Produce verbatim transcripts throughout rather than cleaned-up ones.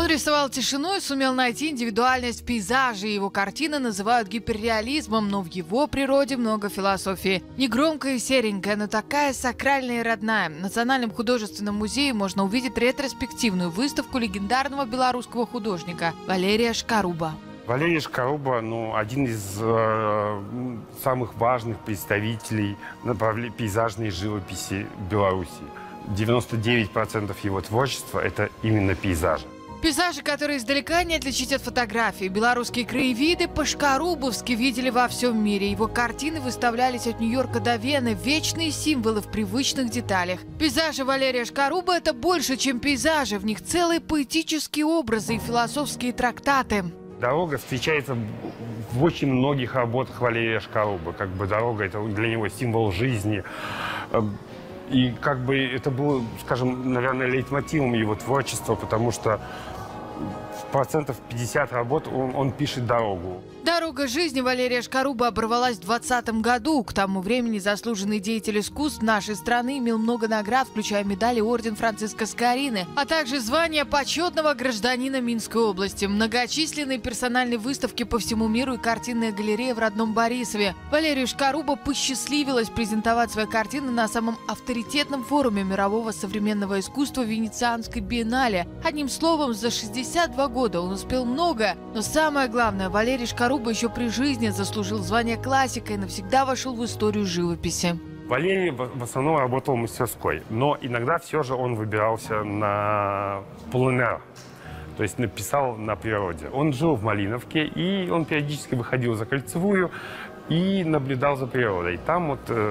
рисовал тишину и сумел найти индивидуальность в пейзаже. Его картины называют гиперреализмом, но в его природе много философии. Негромкая и серенькая, но такая сакральная и родная. В Национальном художественном музее можно увидеть ретроспективную выставку легендарного белорусского художника Валерия Шкаруба. Валерий Шкаруба, ну, один из э, самых важных представителей направления пейзажной живописи Беларуси. девяносто девять процентов его творчества – это именно пейзажи. Пейзажи, которые издалека не отличить от фотографий. Белорусские краевиды по-шкарубовски видели во всем мире. Его картины выставлялись от Нью-Йорка до Вены. Вечные символы в привычных деталях. Пейзажи Валерия Шкаруба – это больше, чем пейзажи. В них целые поэтические образы и философские трактаты. Дорога встречается в очень многих работах Валерия Шкарубы. Как бы дорога – это для него символ жизни. И как бы это было, скажем, наверное, лейтмотивом его творчества, потому что в процентов пятьдесят работ он, он пишет дорогу. Дорога жизни Валерия Шкаруба оборвалась в двадцатом году. К тому времени заслуженный деятель искусств нашей страны имел много наград, включая медали орден Франциска Скорины, а также звание почетного гражданина Минской области, многочисленные персональные выставки по всему миру и картинная галерея в родном Борисове. Валерию Шкаруба посчастливилось презентовать свои картины на самом авторитетном форуме мирового современного искусства Венецианской биеннале. Одним словом, за шестьдесят два года он успел много, но самое главное, Валерий Шкаруба еще при жизни заслужил звание классика и навсегда вошел в историю живописи. Валерий в основном работал в мастерской, но иногда все же он выбирался на пленэр, то есть написал на природе. Он жил в Малиновке, и он периодически выходил за Кольцевую и наблюдал за природой. Там вот э,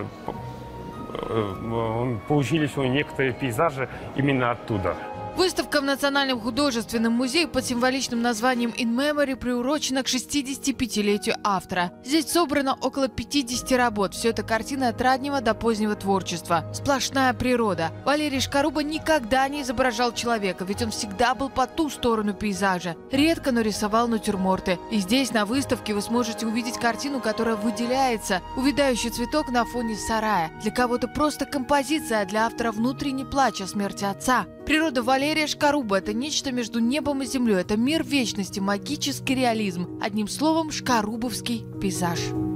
э, получились у него некоторые пейзажи именно оттуда. Выставка в Национальном художественном музее под символичным названием «In Memory» приурочена к шестидесятипятилетию автора. Здесь собрано около пятидесяти работ. Все это картины от раннего до позднего творчества. Сплошная природа. Валерий Шкаруба никогда не изображал человека, ведь он всегда был по ту сторону пейзажа. Редко, но рисовал натюрморты. И здесь, на выставке, вы сможете увидеть картину, которая выделяется. Увядающий цветок на фоне сарая. Для кого-то просто композиция, а для автора внутренний плач о смерти отца. Природа Валерия Шкаруба – это нечто между небом и землей. Это мир вечности, магический реализм. Одним словом, шкарубовский пейзаж.